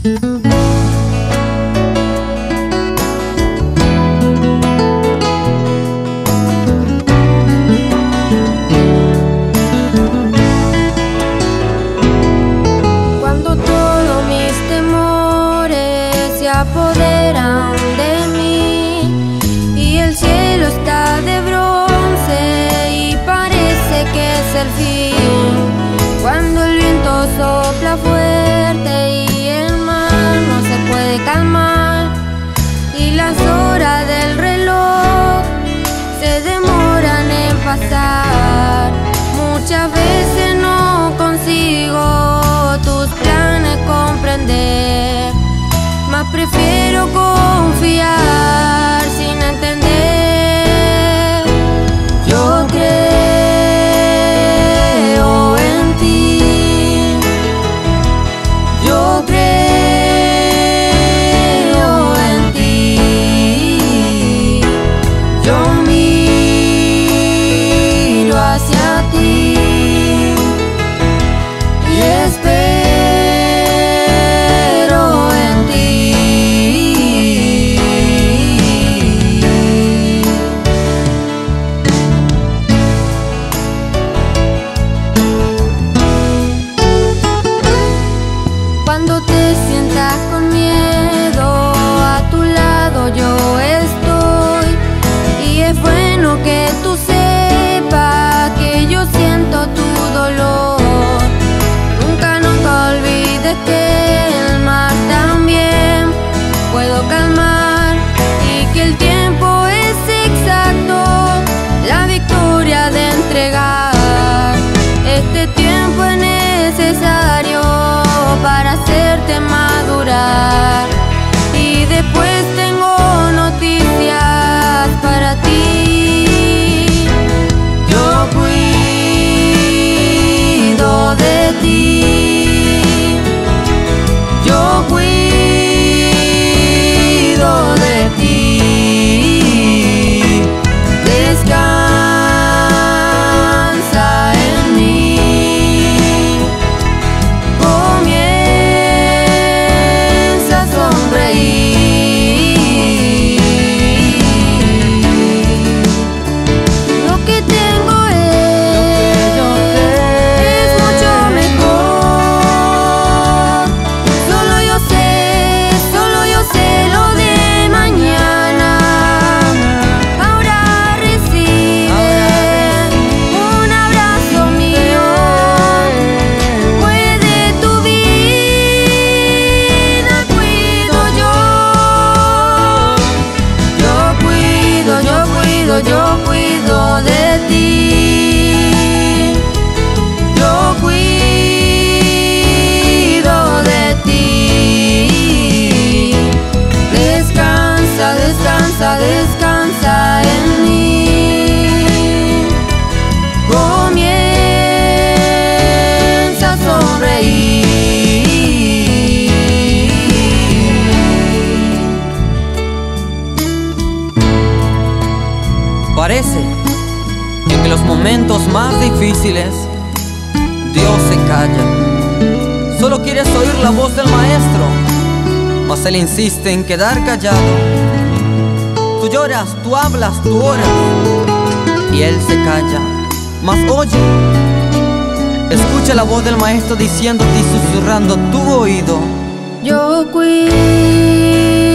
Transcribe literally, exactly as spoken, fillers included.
Cuando todos mis temores se apoderan de mí y el cielo está de bronce y parece que es el fin, cuando el viento sopla fuerte y el mar no se puede calmar y las horas del reloj se demoran en pasar, muchas veces no consigo tus planes comprender, mas prefiero confiar sin entender. Yo creo en ti, yo creo en ti, yo miro hacia ti y espero en ti. Cuando te sientas con miedo, a tu lado yo estoy, y es bueno que tú sepas que yo siento tu dolor. Nunca, nunca olvides que el mar también puedo calmar y que el tiempo es exacto, la victoria de entregar. Este tiempo es necesario para hacerte madurar y después tengo noticias para ti. Yo cuido de ti, yo cuido de ti, descansa en mí, comienza a sonreír. Lo que tengo es, es mucho mejor. Solo yo sé, solo yo sé lo de mañana. Ahora recibe un abrazo mío, puede tu vida, cuido yo. Yo cuido, yo cuido, yo cuido de ti. Yo cuido de ti. Descansa, descansa, descansa en mí. Comienza a sonreír. Parece que en los momentos más difíciles Dios se calla. Solo quieres oír la voz del maestro, mas Él insiste en quedar callado. Tú lloras, tú hablas, tú oras y Él se calla. Mas oye, escucha la voz del maestro diciéndote y susurrando tu oído. Yo cuido